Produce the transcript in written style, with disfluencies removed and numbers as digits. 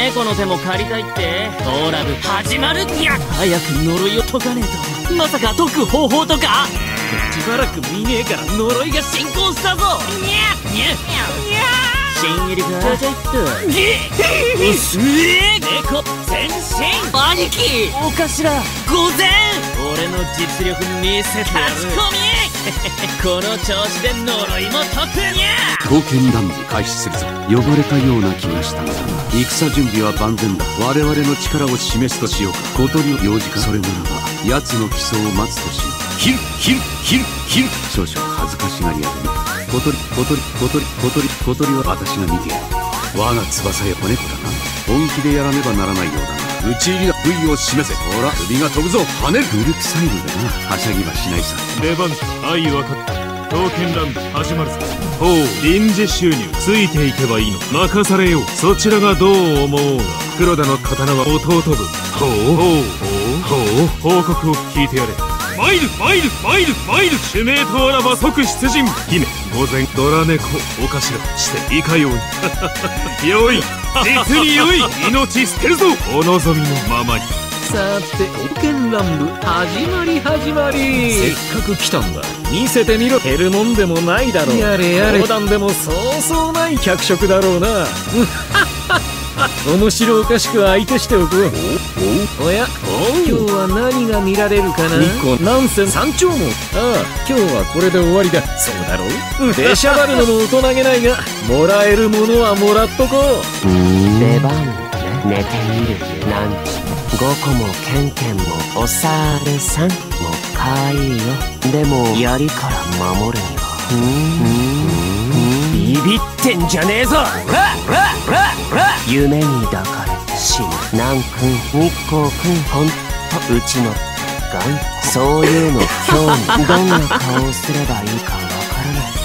猫の手も借りたいって。トーラブ始まるにゃ。早く呪いを解かねえと。まさか解く方法とか。しばらく見ねえから呪いが進行したぞ。にゃにゃにゃ。新入りか。ちょいっと。うすえ猫全身。兄貴お頭御前。俺の実力見せてやる。立ち込みこの調子で呪いも解くにゃ。 刀剣乱舞開始するぞ。呼ばれたような気がしたのだが、戦準備は万全だ。我々の力を示すとしようか。小鳥を用事か。それならば奴の起訴を待つとしよう。ヒルヒルヒルヒル。少々恥ずかしがり屋だね。小鳥は私が見てやる。我が翼や子猫だな。本気でやらねばならないようだな。討ち入りだ。部位を示せ。ほら首が飛ぶぞ。跳ねる。古臭いのでな。はしゃぎはしないさ。 出番だ。相分かった。刀剣乱舞始まるぞ。ほう、臨時収入ついていけばいいの。任されよう。そちらがどう思おうが、黒田の刀は弟分。ほう、報告を聞いてやれ。参る。主命とあらば即出陣。姫御前ドラ猫お頭していかように。よい、実によい。命捨てるぞ。お望みのままに。 さて刀剣乱舞始まり。せっかく来たんだ。見せてみろ。減るもんでもないだろう。やれやれ。冗談でもそうそうない脚色だろうな。面白おかしく相手しておこう。おや、今日は何が見られるかな。なんせ三丁門。ああ、今日はこれで終わりだ。そうだろう。出しゃばるのも大人げないが、もらえるものはもらっとこう。 出番ね。寝てみるなんち。5個もケンケンもおされさんもかいよ。でも槍から守るにはビビってんじゃねえぞ。夢に抱かれて死ぬ。南君日光君ほんとうちのガン。そういうの今日にどんな顔をすればいいかわからない。